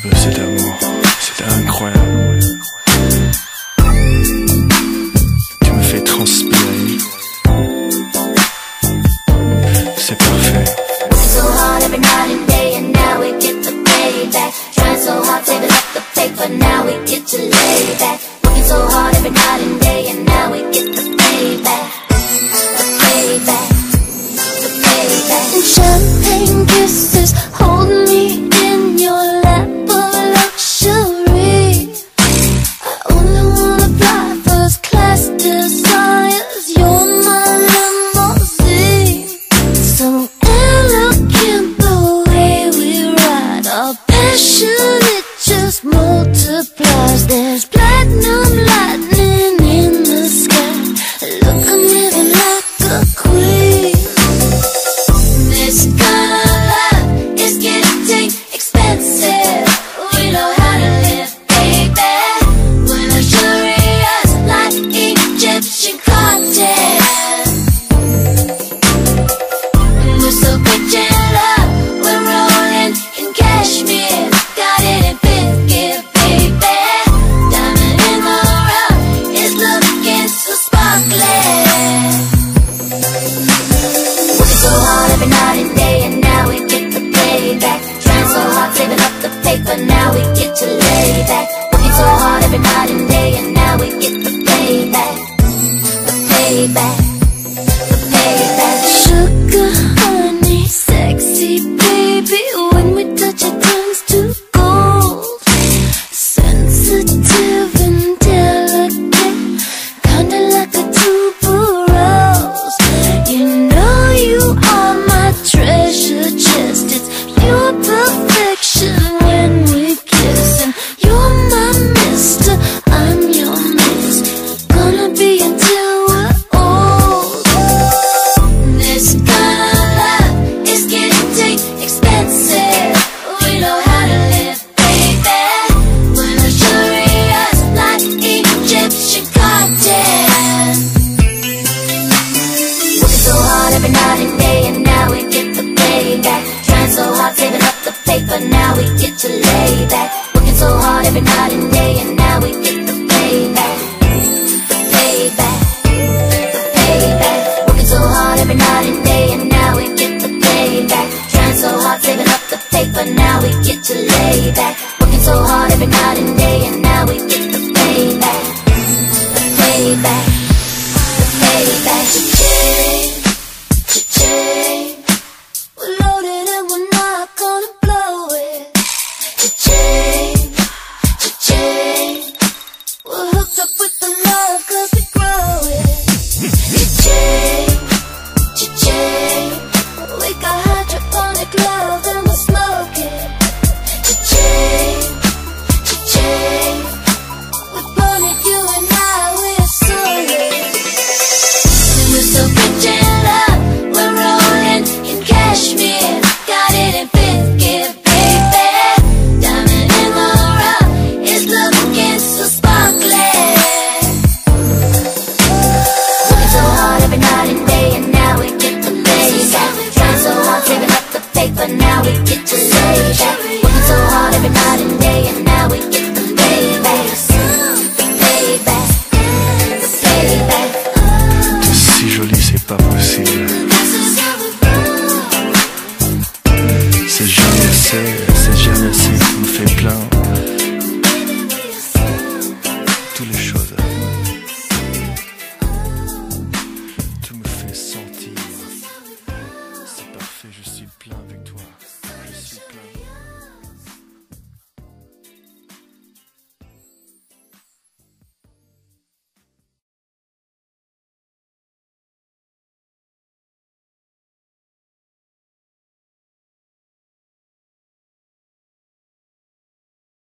cet amour, c'était incroyable. Tu me fais transpirer. C'est parfait. So hard every night and day, and now we get the payback. Trying so hard, saving up the paper, now we get to lay back. Working so hard every night and day, and now we get the payback. The payback, the payback. And champagne kisses, hold me in your lap of luxury. I only wanna fly first class desires, you're my limousine. So elegant the way we ride, our passion, it just multiplies. There's platinum lightning in the sky. Look, I'm living like a queen. This kind of love is getting expensive. We know how to live, baby. We're luxurious like Egyptian cartels. We're so rich in love, we're rolling in cashmere. Got it in fifth gear, baby. Diamond in the rough is looking so sparkly. Working so hard every night and day, and now we get the payback. Trying so hard, saving up the paper, now we get to lay back. Working so hard every night and day, and now we get the payback. The payback, the payback. Sugar, honey, sexy baby, when we touch it turns to gold. Sensitive and delicate, kinda like a tuberose. You know you are my treasure chest. It's pure perfection when we kiss, and you're my mister, I'm your miss. Gonna be until we're old. This kind of love is getting expensive. We know how to live, baby. We're luxurious like Egyptian cartels. Working so hard every night and day, and now we get the payback. Trying so hard, saving up the paper, now we get to lay back. Working so hard every night and day, and now we get the payback. The payback, the payback. Working so hard every night and day, and now we get the payback. Trying so hard, saving up the paper, now we get to lay back. Working so hard every night and day, and now we get the payback. The payback, the payback. Cha-ching, cha-ching. We're loaded and we're not gonna blow it. Cha-ching, cha-ching. We're hooked up with the love 'cause we grow it. Cha-ching, cha-ching. We got hydroponic love and we're smoking. Cha-ching, cha-ching. We're born it, you and I, we're solid. We're so rich in love, we're rolling in cashmere. Got it in fifth gear, baby. Diamond in the rough is looking so sparkly. Working so hard every night and day, and now we get the payback. Trying so hard, saving up the paper, now we get to lay back. Working so hard every night and day, and now we get the payback. The payback, the payback. T'es si jolie, c'est pas possible. C'est jamais assez, tu me fais plein. Tous les jours.